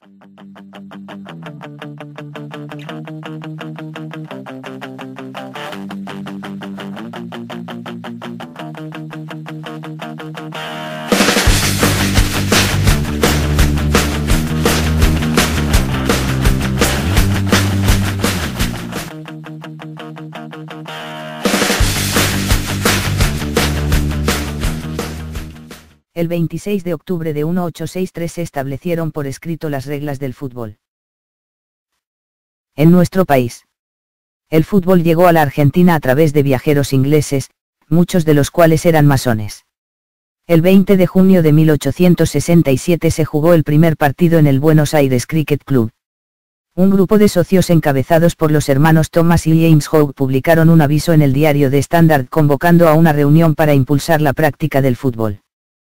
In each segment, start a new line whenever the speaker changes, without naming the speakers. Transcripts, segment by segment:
El 26 de octubre de 1863 se establecieron por escrito las reglas del fútbol. En nuestro país, el fútbol llegó a la Argentina a través de viajeros ingleses, muchos de los cuales eran masones. El 20 de junio de 1867 se jugó el primer partido en el Buenos Aires Cricket Club. Un grupo de socios encabezados por los hermanos Thomas y James Howe publicaron un aviso en el diario The Standard convocando a una reunión para impulsar la práctica del fútbol.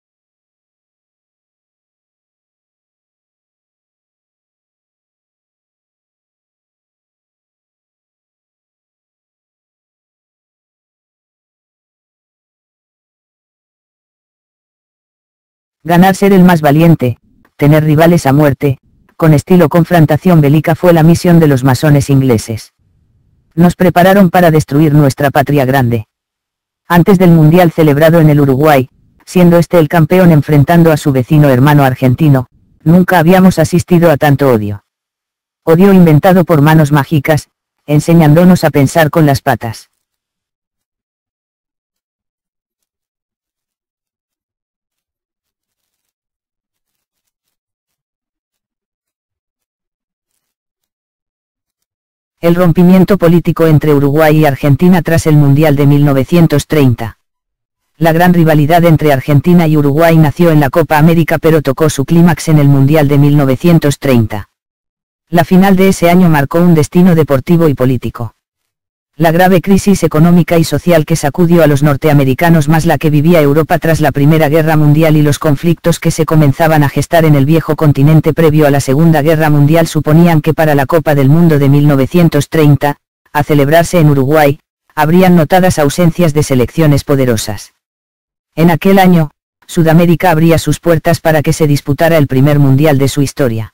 Ganar, ser el más valiente, tener rivales a muerte, con estilo confrontación bélica fue la misión de los masones ingleses. Nos prepararon para destruir nuestra patria grande. Antes del Mundial celebrado en el Uruguay, siendo este el campeón enfrentando a su vecino hermano argentino, nunca habíamos asistido a tanto odio. Odio inventado por manos mágicas, enseñándonos a pensar con las patas. El rompimiento político entre Uruguay y Argentina tras el Mundial de 1930. La gran rivalidad entre Argentina y Uruguay nació en la Copa América pero tocó su clímax en el Mundial de 1930. La final de ese año marcó un destino deportivo y político. La grave crisis económica y social que sacudió a los norteamericanos más la que vivía Europa tras la Primera Guerra Mundial y los conflictos que se comenzaban a gestar en el viejo continente previo a la Segunda Guerra Mundial suponían que para la Copa del Mundo de 1930, a celebrarse en Uruguay, habrían notadas ausencias de selecciones poderosas. En aquel año, Sudamérica abría sus puertas para que se disputara el primer Mundial de su historia.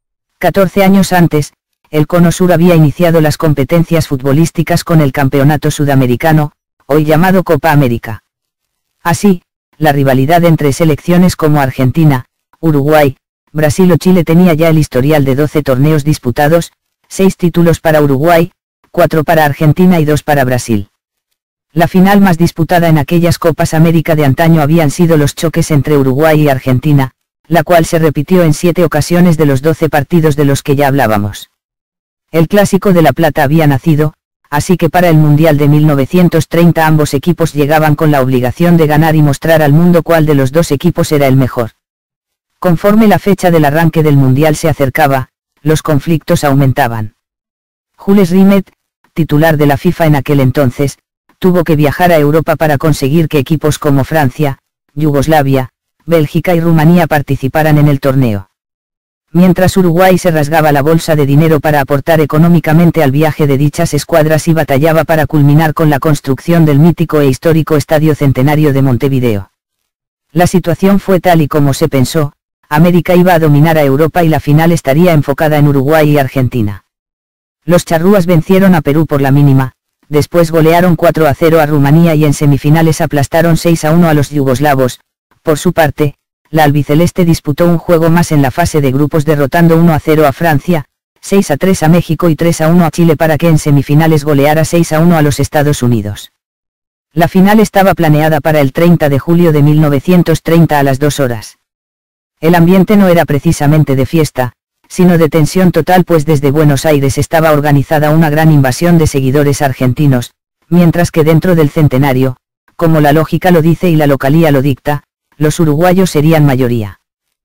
14 años antes, el Cono Sur había iniciado las competencias futbolísticas con el Campeonato Sudamericano, hoy llamado Copa América. Así, la rivalidad entre selecciones como Argentina, Uruguay, Brasil o Chile tenía ya el historial de 12 torneos disputados, 6 títulos para Uruguay, 4 para Argentina y 2 para Brasil. La final más disputada en aquellas Copas América de antaño habían sido los choques entre Uruguay y Argentina, la cual se repitió en 7 ocasiones de los 12 partidos de los que ya hablábamos. El Clásico de La Plata había nacido, así que para el Mundial de 1930 ambos equipos llegaban con la obligación de ganar y mostrar al mundo cuál de los dos equipos era el mejor. Conforme la fecha del arranque del Mundial se acercaba, los conflictos aumentaban. Jules Rimet, titular de la FIFA en aquel entonces, tuvo que viajar a Europa para conseguir que equipos como Francia, Yugoslavia, Bélgica y Rumanía participaran en el torneo. Mientras Uruguay se rasgaba la bolsa de dinero para aportar económicamente al viaje de dichas escuadras y batallaba para culminar con la construcción del mítico e histórico Estadio Centenario de Montevideo. La situación fue tal y como se pensó, América iba a dominar a Europa y la final estaría enfocada en Uruguay y Argentina. Los charrúas vencieron a Perú por la mínima, después golearon 4-0 a Rumanía y en semifinales aplastaron 6-1 a los yugoslavos. Por su parte, la albiceleste disputó un juego más en la fase de grupos derrotando 1-0 a Francia, 6-3 a México y 3-1 a Chile para que en semifinales goleara 6-1 a los Estados Unidos. La final estaba planeada para el 30 de julio de 1930 a las 2 horas. El ambiente no era precisamente de fiesta, sino de tensión total pues desde Buenos Aires estaba organizada una gran invasión de seguidores argentinos, mientras que dentro del Centenario, como la lógica lo dice y la localía lo dicta, los uruguayos serían mayoría.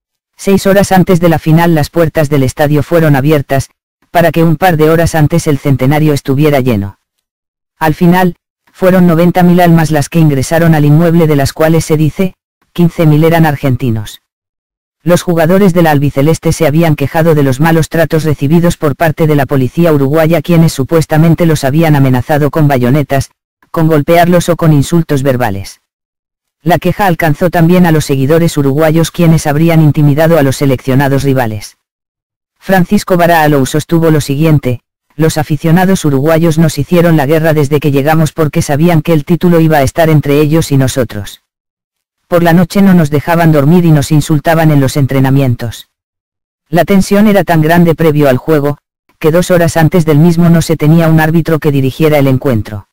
6 horas antes de la final las puertas del estadio fueron abiertas, para que un par de horas antes el Centenario estuviera lleno. Al final, fueron 90.000 almas las que ingresaron al inmueble de las cuales se dice, 15.000 eran argentinos. Los jugadores de la albiceleste se habían quejado de los malos tratos recibidos por parte de la policía uruguaya quienes supuestamente los habían amenazado con bayonetas, con golpearlos o con insultos verbales. La queja alcanzó también a los seguidores uruguayos quienes habrían intimidado a los seleccionados rivales. Francisco Varallo sostuvo lo siguiente: los aficionados uruguayos nos hicieron la guerra desde que llegamos porque sabían que el título iba a estar entre ellos y nosotros. Por la noche no nos dejaban dormir y nos insultaban en los entrenamientos. La tensión era tan grande previo al juego, que 2 horas antes del mismo no se tenía un árbitro que dirigiera el encuentro.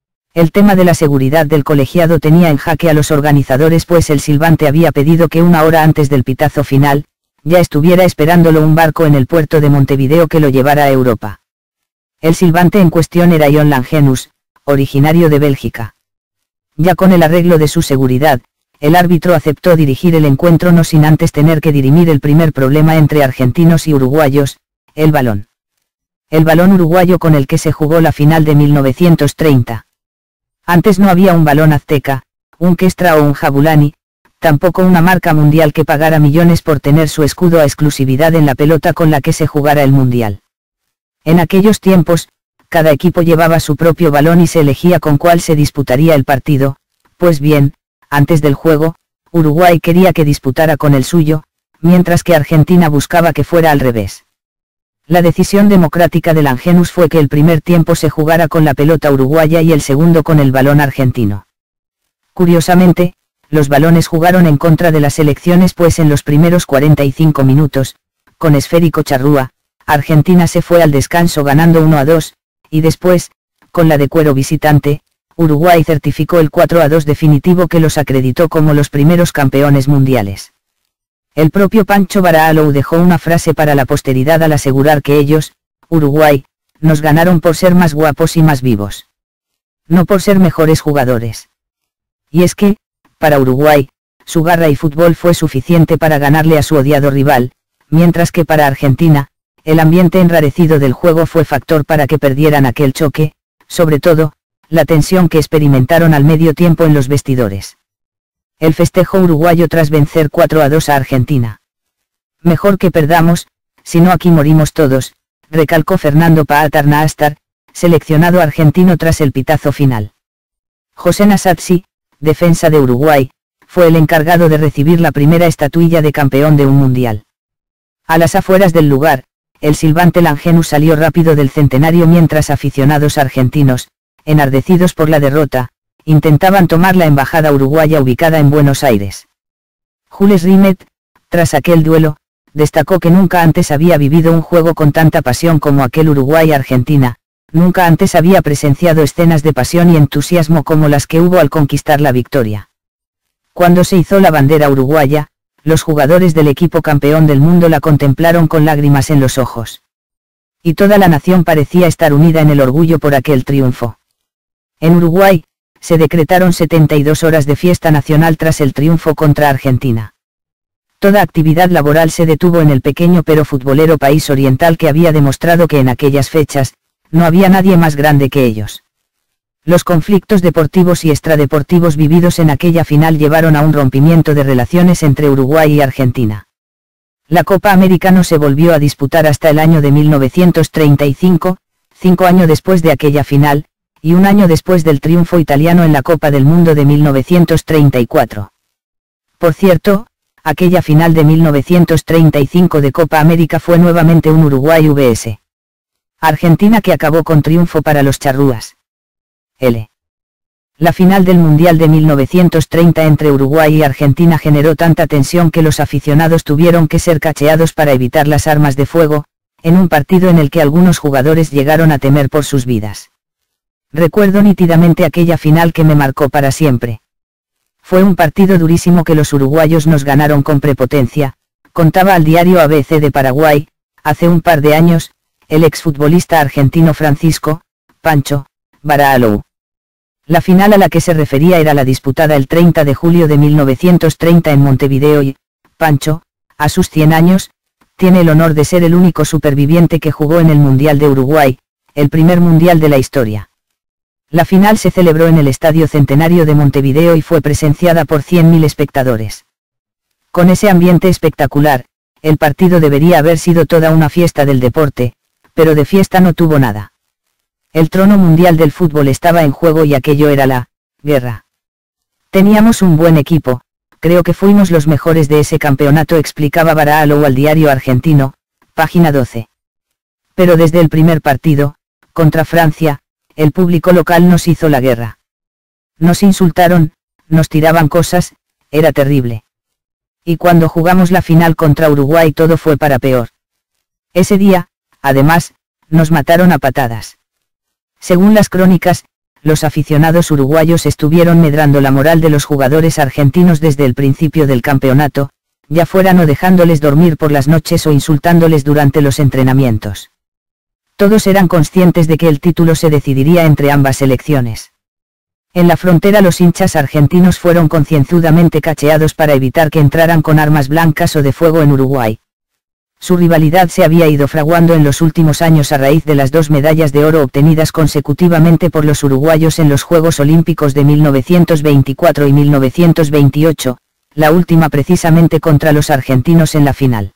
El tema de la seguridad del colegiado tenía en jaque a los organizadores, pues el silbante había pedido que 1 hora antes del pitazo final, ya estuviera esperándolo un barco en el puerto de Montevideo que lo llevara a Europa. El silbante en cuestión era John Langenus, originario de Bélgica. Ya con el arreglo de su seguridad, el árbitro aceptó dirigir el encuentro no sin antes tener que dirimir el primer problema entre argentinos y uruguayos, el balón. El balón uruguayo con el que se jugó la final de 1930. Antes no había un balón azteca, un Kestra o un Jabulani, tampoco una marca mundial que pagara millones por tener su escudo a exclusividad en la pelota con la que se jugara el mundial. En aquellos tiempos, cada equipo llevaba su propio balón y se elegía con cuál se disputaría el partido. Pues bien, antes del juego, Uruguay quería que disputara con el suyo, mientras que Argentina buscaba que fuera al revés. La decisión democrática de Langenus fue que el primer tiempo se jugara con la pelota uruguaya y el segundo con el balón argentino. Curiosamente, los balones jugaron en contra de las selecciones, pues en los primeros 45 minutos, con esférico charrúa, Argentina se fue al descanso ganando 1-2, y después, con la de cuero visitante, Uruguay certificó el 4-2 definitivo que los acreditó como los primeros campeones mundiales. El propio Pancho Varallo dejó una frase para la posteridad al asegurar que ellos, Uruguay, nos ganaron por ser más guapos y más vivos. No por ser mejores jugadores. Y es que, para Uruguay, su garra y fútbol fue suficiente para ganarle a su odiado rival, mientras que para Argentina, el ambiente enrarecido del juego fue factor para que perdieran aquel choque, sobre todo, la tensión que experimentaron al medio tiempo en los vestidores. El festejo uruguayo tras vencer 4-2 a Argentina. Mejor que perdamos, si no aquí morimos todos, recalcó Fernando Paatarnaastar, seleccionado argentino tras el pitazo final. José Nasazzi, defensa de Uruguay, fue el encargado de recibir la primera estatuilla de campeón de un mundial. A las afueras del lugar, el silbante Langenus salió rápido del centenario mientras aficionados argentinos, enardecidos por la derrota, intentaban tomar la embajada uruguaya ubicada en Buenos Aires. Jules Rimet, tras aquel duelo, destacó que nunca antes había vivido un juego con tanta pasión como aquel Uruguay-Argentina, nunca antes había presenciado escenas de pasión y entusiasmo como las que hubo al conquistar la victoria. Cuando se izó la bandera uruguaya, los jugadores del equipo campeón del mundo la contemplaron con lágrimas en los ojos. Y toda la nación parecía estar unida en el orgullo por aquel triunfo. En Uruguay, se decretaron 72 horas de fiesta nacional tras el triunfo contra Argentina. Toda actividad laboral se detuvo en el pequeño pero futbolero país oriental que había demostrado que en aquellas fechas, no había nadie más grande que ellos. Los conflictos deportivos y extradeportivos vividos en aquella final llevaron a un rompimiento de relaciones entre Uruguay y Argentina. La Copa América no se volvió a disputar hasta el año de 1935, 5 años después de aquella final, y 1 año después del triunfo italiano en la Copa del Mundo de 1934. Por cierto, aquella final de 1935 de Copa América fue nuevamente un Uruguay vs. Argentina que acabó con triunfo para los charrúas. La final del Mundial de 1930 entre Uruguay y Argentina generó tanta tensión que los aficionados tuvieron que ser cacheados para evitar las armas de fuego, en un partido en el que algunos jugadores llegaron a temer por sus vidas. Recuerdo nítidamente aquella final que me marcó para siempre. Fue un partido durísimo que los uruguayos nos ganaron con prepotencia, contaba al diario ABC de Paraguay, hace un par de años, el exfutbolista argentino Francisco, Pancho, Varallo. La final a la que se refería era la disputada el 30 de julio de 1930 en Montevideo y, Pancho, a sus 100 años, tiene el honor de ser el único superviviente que jugó en el Mundial de Uruguay, el primer Mundial de la historia. La final se celebró en el Estadio Centenario de Montevideo y fue presenciada por 100.000 espectadores. Con ese ambiente espectacular, el partido debería haber sido toda una fiesta del deporte, pero de fiesta no tuvo nada. El trono mundial del fútbol estaba en juego y aquello era la guerra. Teníamos un buen equipo, creo que fuimos los mejores de ese campeonato, explicaba Varallo al diario argentino, Página 12. Pero desde el primer partido, contra Francia, el público local nos hizo la guerra. Nos insultaron, nos tiraban cosas, era terrible. Y cuando jugamos la final contra Uruguay todo fue para peor. Ese día, además, nos mataron a patadas. Según las crónicas, los aficionados uruguayos estuvieron medrando la moral de los jugadores argentinos desde el principio del campeonato, ya fuera no dejándoles dormir por las noches o insultándoles durante los entrenamientos. Todos eran conscientes de que el título se decidiría entre ambas selecciones. En la frontera los hinchas argentinos fueron concienzudamente cacheados para evitar que entraran con armas blancas o de fuego en Uruguay. Su rivalidad se había ido fraguando en los últimos años a raíz de las 2 medallas de oro obtenidas consecutivamente por los uruguayos en los Juegos Olímpicos de 1924 y 1928, la última precisamente contra los argentinos en la final.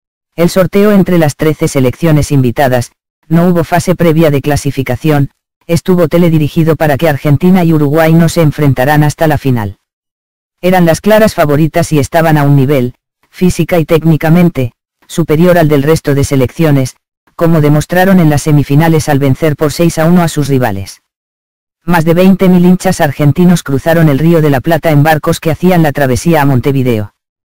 El sorteo entre las 13 selecciones invitadas, no hubo fase previa de clasificación, estuvo teledirigido para que Argentina y Uruguay no se enfrentaran hasta la final. Eran las claras favoritas y estaban a un nivel, física y técnicamente, superior al del resto de selecciones, como demostraron en las semifinales al vencer por 6-1 a sus rivales. Más de 20.000 hinchas argentinos cruzaron el Río de la Plata en barcos que hacían la travesía a Montevideo.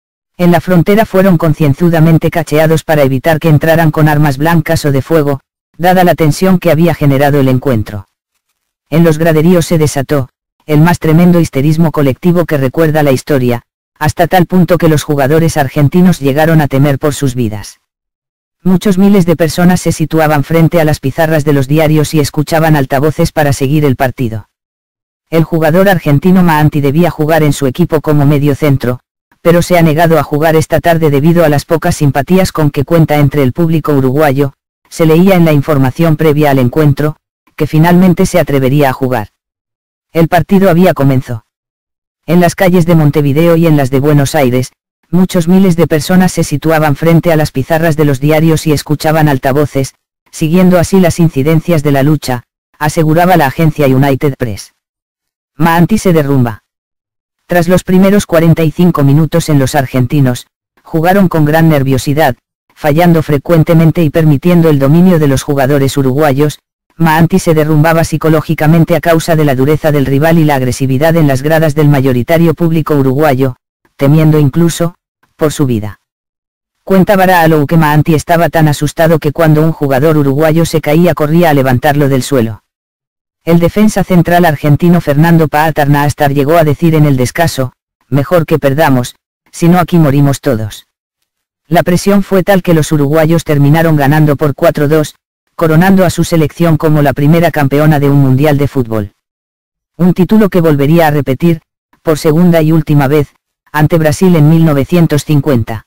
En la frontera fueron concienzudamente cacheados para evitar que entraran con armas blancas o de fuego, dada la tensión que había generado el encuentro. En los graderíos se desató, el más tremendo histerismo colectivo que recuerda la historia, hasta tal punto que los jugadores argentinos llegaron a temer por sus vidas. Muchos miles de personas se situaban frente a las pizarras de los diarios y escuchaban altavoces para seguir el partido. El jugador argentino Maanti debía jugar en su equipo como mediocentro, pero se ha negado a jugar esta tarde debido a las pocas simpatías con que cuenta entre el público uruguayo, se leía en la información previa al encuentro, que finalmente se atrevería a jugar. El partido había comenzado. En las calles de Montevideo y en las de Buenos Aires, muchos miles de personas se situaban frente a las pizarras de los diarios y escuchaban altavoces, siguiendo así las incidencias de la lucha, aseguraba la agencia United Press. Maanti se derrumba. Tras los primeros 45 minutos en los argentinos, jugaron con gran nerviosidad, fallando frecuentemente y permitiendo el dominio de los jugadores uruguayos. Maanti se derrumbaba psicológicamente a causa de la dureza del rival y la agresividad en las gradas del mayoritario público uruguayo, temiendo incluso, por su vida. Cuenta Baralou que Maanti estaba tan asustado que cuando un jugador uruguayo se caía corría a levantarlo del suelo. El defensa central argentino Fernando Paaternastar llegó a decir en el descanso, mejor que perdamos, si no aquí morimos todos. La presión fue tal que los uruguayos terminaron ganando por 4-2, coronando a su selección como la primera campeona de un mundial de fútbol. Un título que volvería a repetir, por segunda y última vez, ante Brasil en 1950.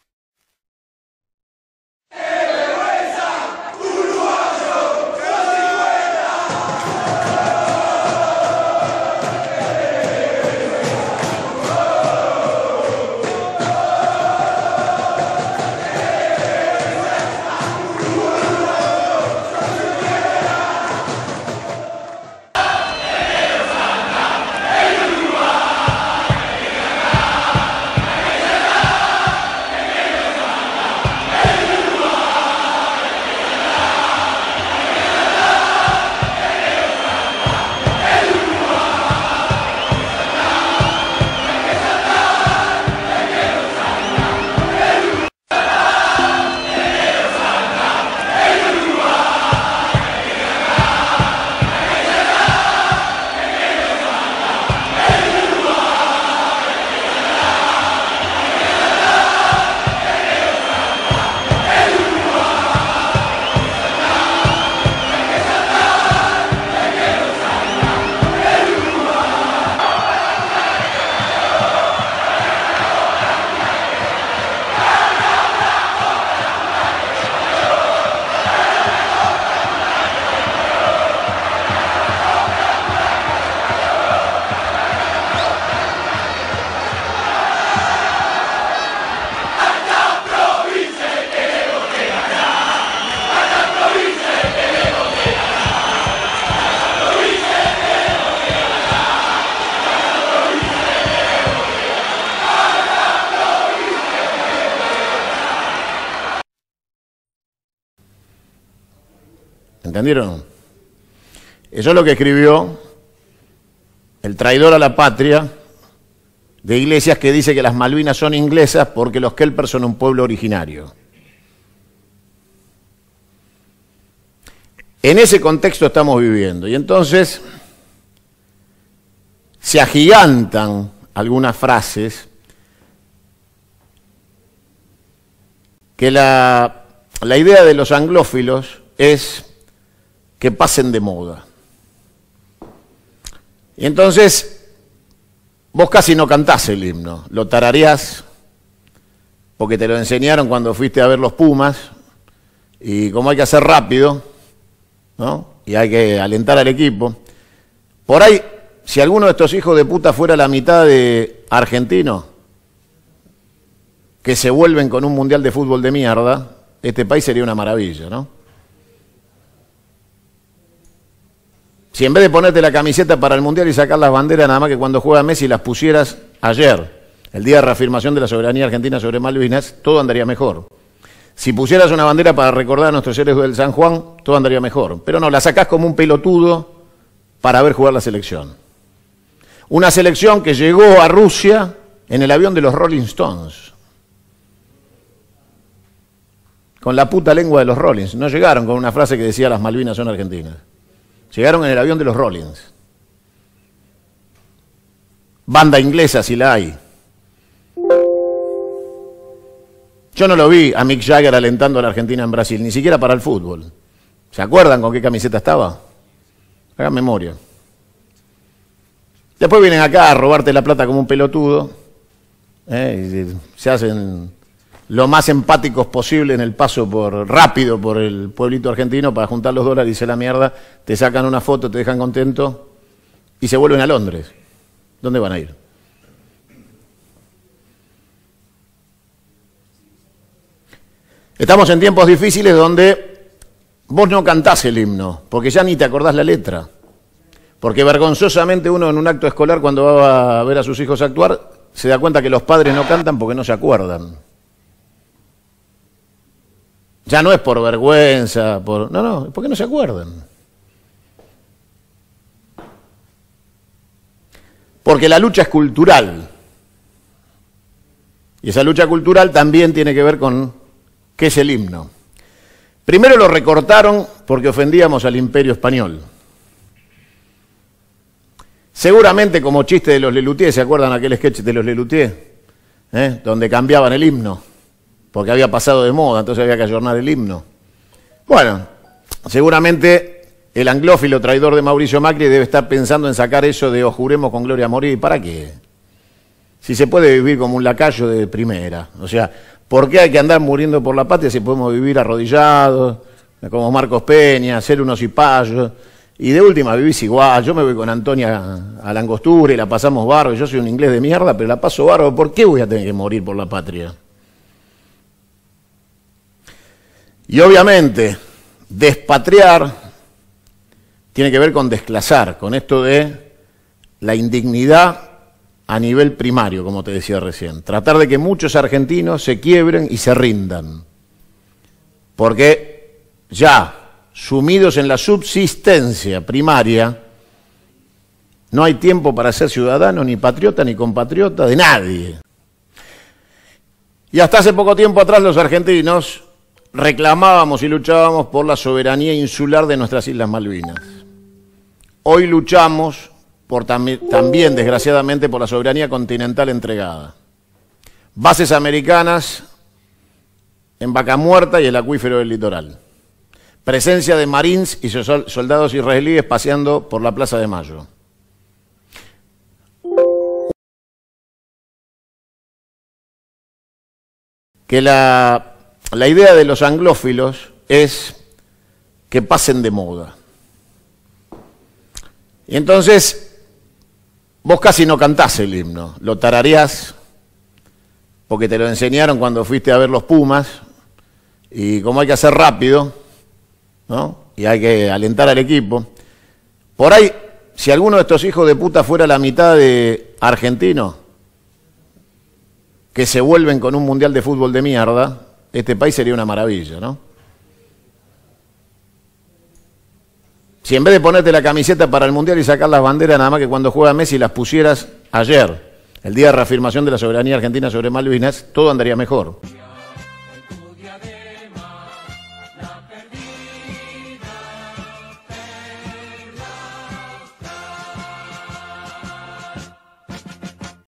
¿Entendieron? Eso es lo que escribió el traidor a la patria de Iglesias, que dice que las Malvinas son inglesas porque los kelpers son un pueblo originario. En ese contexto estamos viviendo. Y entonces se agigantan algunas frases que la idea de los anglófilos es que pasen de moda. Y entonces vos casi no cantás el himno, lo tarareás porque te lo enseñaron cuando fuiste a ver los Pumas, y como hay que hacer rápido, ¿no? Y hay que alentar al equipo. Por ahí, si alguno de estos hijos de puta fuera la mitad de argentinos, que se vuelven con un mundial de fútbol de mierda, este país sería una maravilla, ¿no? Si en vez de ponerte la camiseta para el mundial y sacar las banderas nada más que cuando juega Messi las pusieras ayer, el día de reafirmación de la soberanía argentina sobre Malvinas, todo andaría mejor. Si pusieras una bandera para recordar a nuestros héroes del San Juan, todo andaría mejor. Pero no, la sacás como un pelotudo para ver jugar la selección. Una selección que llegó a Rusia en el avión de los Rolling Stones. Con la puta lengua de los Rollins. No llegaron con una frase que decía las Malvinas son argentinas. Llegaron en el avión de los Rollins. Banda inglesa si la hay. Yo no lo vi a Mick Jagger alentando a la Argentina en Brasil, ni siquiera para el fútbol. ¿Se acuerdan con qué camiseta estaba? Hagan memoria. Después vienen acá a robarte la plata como un pelotudo. Y se hacen lo más empáticos posible en el paso rápido por el pueblito argentino para juntar los dólares y se la mierda, te sacan una foto, te dejan contento y se vuelven a Londres. ¿Dónde van a ir? Estamos en tiempos difíciles donde vos no cantás el himno, porque ya ni te acordás la letra. Porque vergonzosamente uno en un acto escolar, cuando va a ver a sus hijos actuar, se da cuenta que los padres no cantan porque no se acuerdan. Ya no es por vergüenza, no, es porque no se acuerdan. Porque la lucha es cultural. Y esa lucha cultural también tiene que ver con qué es el himno. Primero lo recortaron porque ofendíamos al Imperio Español. Seguramente como chiste de los Lelutier, ¿se acuerdan aquel sketch de los Lelutier? Donde cambiaban el himno, porque había pasado de moda, entonces había que ayornar el himno. Bueno, seguramente el anglófilo traidor de Mauricio Macri debe estar pensando en sacar eso de "o juremos con gloria a morir". ¿Para qué? Si se puede vivir como un lacayo de primera. O sea, ¿por qué hay que andar muriendo por la patria si podemos vivir arrodillados, como Marcos Peña, ser unos cipayos? Y de última vivís igual. Yo me voy con Antonia a la Angostura y la pasamos bárbaro. Yo soy un inglés de mierda, pero la paso bárbaro. ¿Por qué voy a tener que morir por la patria? Y obviamente, despatriar tiene que ver con desclasar, con esto de la indignidad a nivel primario, como te decía recién. Tratar de que muchos argentinos se quiebren y se rindan. Porque ya sumidos en la subsistencia primaria, no hay tiempo para ser ciudadano, ni patriota, ni compatriota de nadie. Y hasta hace poco tiempo atrás los argentinos reclamábamos y luchábamos por la soberanía insular de nuestras Islas Malvinas. Hoy luchamos también, desgraciadamente, por la soberanía continental entregada. Bases americanas en Vaca Muerta y el acuífero del litoral. Presencia de marines y soldados israelíes paseando por la Plaza de Mayo. Que la idea de los anglófilos es que pasen de moda. Y entonces vos casi no cantás el himno, lo tarareás porque te lo enseñaron cuando fuiste a ver los Pumas, y como hay que hacer rápido, ¿no? Y hay que alentar al equipo. Por ahí, si alguno de estos hijos de puta fuera la mitad de argentinos, que se vuelven con un mundial de fútbol de mierda, este país sería una maravilla, ¿no? Si en vez de ponerte la camiseta para el Mundial y sacar las banderas, nada más que cuando juega Messi las pusieras ayer, el día de reafirmación de la soberanía argentina sobre Malvinas, todo andaría mejor.